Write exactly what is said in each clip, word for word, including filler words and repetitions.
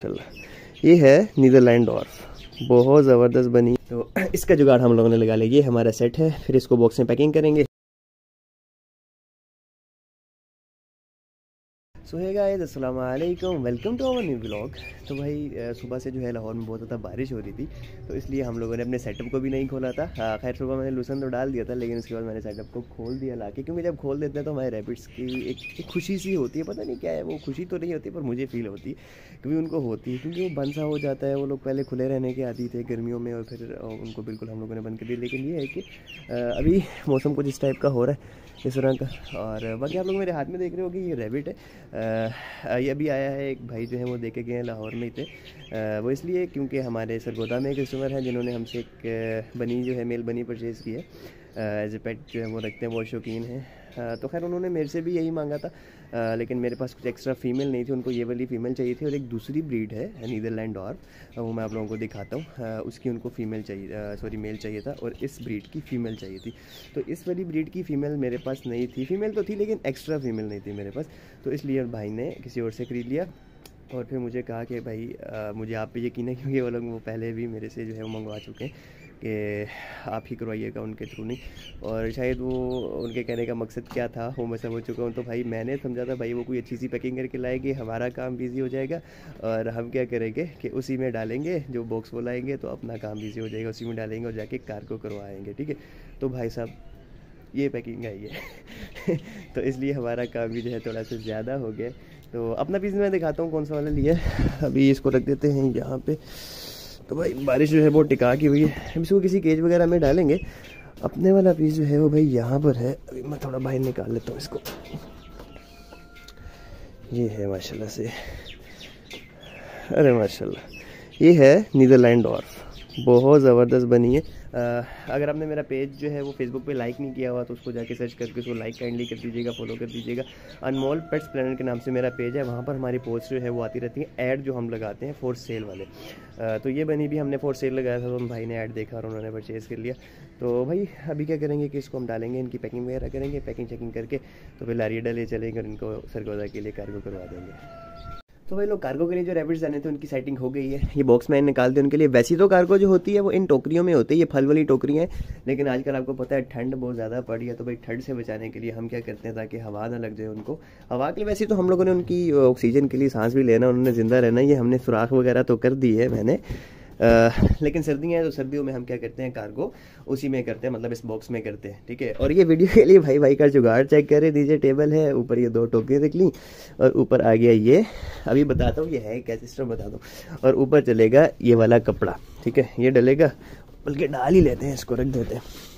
माशाल्लाह। ये है नीदरलैंड डॉर्फ, बहुत ज़बरदस्त बनी। तो इसका जुगाड़ हम लोगों ने लगा लिया। ये हमारा सेट है, फिर इसको बॉक्स में पैकिंग करेंगे। सो हे गाइस, अस्सलाम वालेकुम, welcome to our new vlog. तो भाई सुबह से जो है लाहौर में बहुत ज़्यादा बारिश हो रही थी, तो इसलिए हम लोगों ने अपने सेटअप को भी नहीं खोला था। हाँ, खैर सुबह मैंने लूसन तो डाल दिया था, लेकिन उसके बाद मैंने सेटअप को खोल दिया लाके, क्योंकि जब खोल देते हैं तो हमारे रैबिट्स की एक, एक खुशी सी होती है। पता नहीं क्या है वो खुशी, तो नहीं होती पर मुझे फील होती है, क्योंकि उनको होती है, क्योंकि वो बंद सा हो जाता है। वो लोग पहले खुले रहने के आदी थे गर्मियों में, और फिर उनको बिल्कुल हम लोगों ने बंद कर दिया। लेकिन ये है कि अभी मौसम कुछ इस टाइप का हो रहा है, इस तरह का। और बाकी आप लोग मेरे हाथ में देख रहे हो कि ये रैबिट है। ये अभी आया है, एक भाई जो है वो देके गए हैं, लाहौर में ही थे। वो इसलिए क्योंकि हमारे सरगोदा में एक कस्टमर हैं जिन्होंने हमसे एक बनी जो है मेल बनी परचेज़ की है। एज ए पेट जो है वो रखते हैं, बहुत शौकीन हैं। तो खैर उन्होंने मेरे से भी यही मांगा था, आ, लेकिन मेरे पास कुछ एक्स्ट्रा फीमेल नहीं थी, उनको ये वाली फ़ीमेल चाहिए थी। और एक दूसरी ब्रीड है नीदरलैंड डॉर्फ, वो मैं आप लोगों को दिखाता हूँ। उसकी उनको फ़ीमेल चाहिए, सॉरी मेल चाहिए था, और इस ब्रीड की फ़ीमेल चाहिए थी। तो इस वाली ब्रीड की फ़ीमेल मेरे पास नहीं थी। फ़ीमेल तो थी लेकिन एक्स्ट्रा फ़ीमेल नहीं थी मेरे पास, तो इसलिए भाई ने किसी और से खरीद लिया। और फिर मुझे कहा कि भाई आ, मुझे आप पे यकीन है, क्योंकि वो लोग वो पहले भी मेरे से जो है वो मंगवा चुके हैं कि आप ही करवाइएगा उनके थ्रू नहीं। और शायद वो उनके कहने का मकसद क्या था वो मैं समझ चुका हूँ। तो भाई मैंने समझा था भाई वो कोई अच्छी सी पैकिंग करके लाएगी, हमारा काम बिजी हो जाएगा, और हम क्या करेंगे कि उसी में डालेंगे, जो बॉक्स वो लाएंगे तो अपना काम बिजी हो जाएगा, उसी में डालेंगे और जाके कार्गो करवाएंगे। ठीक है, तो भाई साहब ये पैकिंग आई है तो इसलिए हमारा काम भी जो है थोड़ा सा ज़्यादा हो गया। तो अपना पीस मैं दिखाता हूँ कौन सा वाला लिया है। अभी इसको रख देते हैं यहाँ पे। तो भाई बारिश जो है बहुत टिका की हुई है, अब इसको किसी केज वगैरह में डालेंगे। अपने वाला पीस जो है वो भाई यहाँ पर है। अभी मैं थोड़ा बाहर निकाल लेता हूँ इसको। ये है माशाल्लाह से, अरे माशाल्लाह, ये है नीदरलैंड डॉर्फ, बहुत ज़बरदस्त बनी है। आ, अगर आपने मेरा पेज जो है वो फेसबुक पे लाइक नहीं किया हुआ तो उसको जाके सर्च करके उसको लाइक काइंडली कर दीजिएगा, फॉलो कर दीजिएगा। अनमोल पेट्स प्लानट के नाम से मेरा पेज है, वहाँ पर हमारी पोस्ट जो है वो आती रहती है, ऐड जो हम लगाते हैं फॉर सेल वाले। आ, तो ये बनी भी हमने फॉर सेल लगाया था, तो हम भाई ने ऐड देखा और उन्होंने परचेज़ कर लिया। तो भाई अभी क्या करेंगे कि इसको हम डालेंगे, इनकी पैकिंग वगैरह करेंगे, पैकिंग चेकिंग करके तो फिर लारियडा ले चलेंगे और इनको सरगोदा के लिए कार्गो करवा देंगे। तो भाई लोग कार्गो के लिए जो रैबिट्स आने थे उनकी सेटिंग हो गई है। ये बॉक्स में निकाल दिया उनके लिए। वैसी तो कार्गो जो होती है वो इन टोकरियों में होती है, ये फल वाली टोकरियाँ हैं, लेकिन आजकल आपको पता है ठंड बहुत ज़्यादा पड़ी है, तो भाई ठंड से बचाने के लिए हम क्या करते हैं ताकि हवा ना लग जाए उनको। हवा के लिए वैसे तो हम लोगों ने उनकी ऑक्सीजन के लिए सांस भी लेना, उन्होंने ज़िंदा रहना, ये हमने सुराख वगैरह तो कर दी है मैंने। आ, लेकिन सर्दियाँ हैं तो सर्दियों में हम क्या करते हैं, कार्गो उसी में करते हैं, मतलब इस बॉक्स में करते हैं। ठीक है, और ये वीडियो के लिए भाई भाई का जुगाड़ चेक करें। नीचे टेबल है, ऊपर ये दो टोकरियाँ रख ली, और ऊपर आ गया ये, अभी बताता हूँ ये है क्या सिस्टम बता दूँ। और ऊपर चलेगा ये वाला कपड़ा, ठीक है, ये डलेगा, बल्कि डाल ही लेते हैं, इसको रख देते हैं।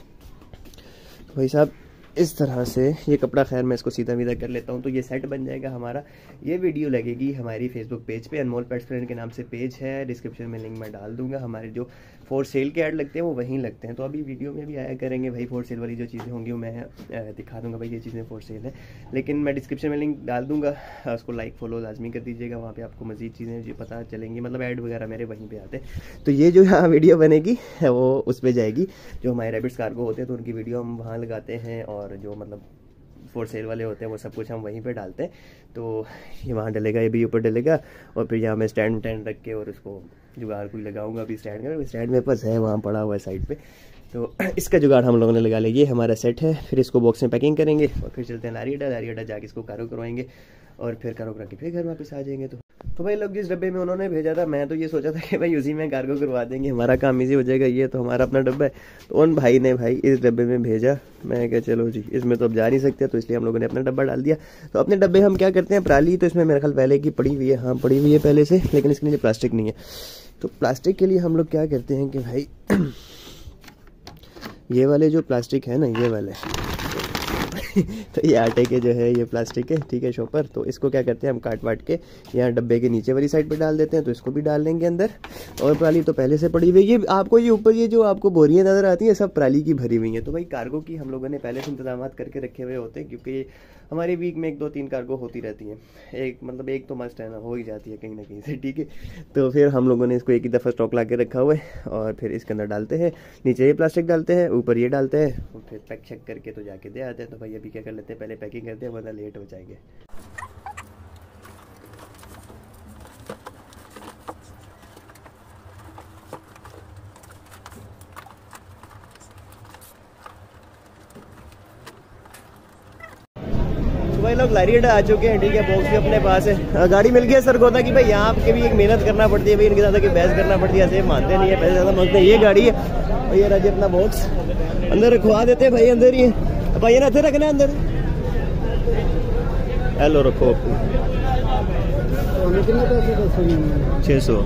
तो भाई साहब इस तरह से ये कपड़ा, खैर मैं इसको सीधा वीधा कर लेता हूँ, तो ये सेट बन जाएगा हमारा। ये वीडियो लगेगी हमारी फेसबुक पेज पे, अनमोल पेट्स फ्रेंड के नाम से पेज है, डिस्क्रिप्शन में लिंक मैं डाल दूंगा। हमारे जो फॉर सेल के ऐड लगते हैं वो वहीं लगते हैं, तो अभी वीडियो में भी आया करेंगे भाई। फॉर सेल वाली जो चीज़ें होंगी वो मैं दिखा दूंगा भाई, ये चीज़ें फॉर सेल है, लेकिन मैं डिस्क्रिप्शन में लिंक डाल दूंगा, उसको लाइक फॉलो लाजमी कर दीजिएगा, वहाँ पर आपको मजीद चीज़ें जो पता चलेंगी, मतलब ऐड वगैरह मेरे वहीं पर आते हैं। तो ये जो यहाँ वीडियो बनेगी वो उस पर जाएगी, जो हमारे रैबिट्स कार्गो होते हैं तो उनकी वीडियो हम वहाँ लगाते हैं, और जो मतलब फॉर सेल वाले होते हैं वो सब कुछ हम वहीं पे डालते हैं। तो ये वहाँ डलेगा, ये भी ऊपर डलेगा, और फिर यहाँ मैं स्टैंड वैंड रख के और उसको जुगाड़ कोई लगाऊंगा। अभी स्टैंड का स्टैंड मेरे पास है, वहाँ पड़ा हुआ है साइड पे, तो इसका जुगाड़ हम लोगों ने लगा लिया। ये हमारा सेट है, फिर इसको बॉक्स में पैकिंग करेंगे और फिर चलते हैं लारियडा। लारियडा जाके इसको कार्गो करवाएंगे और फिर कार्गो करा के फिर घर वापस आ जाएंगे। तो तो भाई लोग जिस डब्बे में उन्होंने भेजा था, मैं तो ये सोचा था कि भाई उसी में कार्गो करवा देंगे, हमारा काम इजी हो जाएगा, ये तो हमारा अपना डब्बा है। तो उन भाई ने भाई इस डब्बे में भेजा, मैं क्या चलो जी इसमें तो अब जा नहीं सकते, तो इसलिए हम लोगों ने अपना डब्बा डाल दिया। तो अपने डब्बे हम क्या करते हैं, पराली तो इसमें मेरे ख्याल पहले की पड़ी हुई है, हाँ पड़ी हुई है पहले से, लेकिन इसके नीचे प्लास्टिक नहीं है। तो प्लास्टिक के लिए हम लोग क्या करते हैं कि भाई ये वाले जो प्लास्टिक है ना, ये वाले तो ये आटे के जो है ये प्लास्टिक है, ठीक है, शॉपर। तो इसको क्या करते हैं हम काट वाट के यहाँ डब्बे के नीचे वाली साइड पे डाल देते हैं, तो इसको भी डाल लेंगे अंदर। और पराली तो पहले से पड़ी हुई है, ये आपको ये ऊपर ये जो आपको बोरियाँ नज़र आती हैं सब पराली की भरी हुई हैं। तो भाई कार्गो की हम लोगों ने पहले से इंतजाम करके रखे हुए होते हैं, क्योंकि हमारे वीक में एक दो तीन कार्गो होती रहती हैं, एक मतलब एक तो मस्ट है ना, हो ही जाती है कहीं ना कहीं से, ठीक है। तो फिर हम लोगों ने इसको एक ही दफ़ा स्टॉक ला के रखा हुआ है, और फिर इसके अंदर डालते हैं, नीचे ये प्लास्टिक डालते हैं, ऊपर ये डालते हैं, और फिर पैक चेक करके तो जाके दे आते हैं। तो भाई अभी क्या कर लेते हैं, पहले पैकिंग करते हैं वरना लेट हो जाएंगे। भाई लोग लारियड आ चुके हैं, ठीक है, बॉक्स भी अपने पास है। गाड़ी मिल गई है सरगोदा की भाई, यहाँ के भी एक मेहनत करना पड़ती है भाई, इनके ज़्यादा की बहस करना पड़ती है, ऐसे मानते नहीं है, पैसे ज़्यादा मांगते हैं। ये गाड़ी है और ये रहा अपना बॉक्स, अंदर रखवा देते हैं भाई, अंदर ही है भाई, ये ना रखना अंदर। हेलो रखो छः सौ।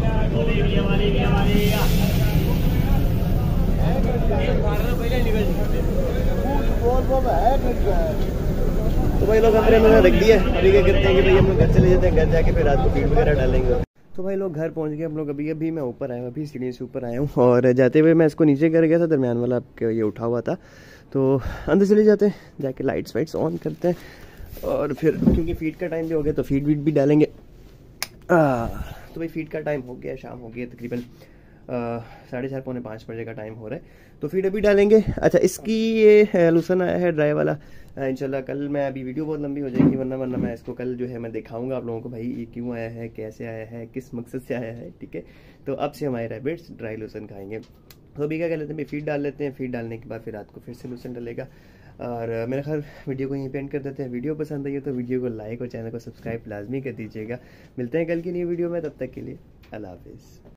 तो भाई लोग हमने मैंने रख दिया। अभी क्या करते हैं कि भाई हम लोग घर चले जाते हैं, घर जाके फिर रात को फीड वगैरह डालेंगे। तो भाई लोग घर पहुंच गए हम लोग। अभी अभी मैं ऊपर आया हूँ, अभी सीढ़ी से ऊपर आया हूँ और जाते हुए मैं इसको नीचे कर गया था, दरमियान वाला आपके ये उठा हुआ था। तो अंदर चले जाते हैं, जाके लाइट्स वाइट्स ऑन करते हैं और फिर क्योंकि फीड का टाइम भी हो गया तो फीड वीड भी डालेंगे। आ, तो भाई फीड का टाइम हो गया, शाम हो गई तकरीबन साढ़े चार पौने पाँच बजे का टाइम हो रहा है, तो फीड अभी डालेंगे। अच्छा, इसकी ये लूसन आया है ड्राई वाला, इंशाल्लाह कल मैं, अभी वीडियो बहुत लंबी हो जाएगी वरना वरना मैं इसको कल जो है मैं दिखाऊंगा आप लोगों को भाई ये क्यों आया है, कैसे आया है, किस मकसद से आया है, ठीक है। तो अब से हमारे रैबिट्स ड्राई लूसन खाएंगे। तो अभी क्या कर लेते हैं, फीड डाल लेते हैं, फीड डालने के बाद फिर रात को फिर से लूसन डलेगा। और मेरे ख्याल वीडियो को यहीं पे एंड कर देते हैं। वीडियो पसंद आई है तो वीडियो को लाइक और चैनल को सब्सक्राइब लाजमी कर दीजिएगा। मिलते हैं कल की नई वीडियो में, तब तक के लिए अल्लाह हाफिज़।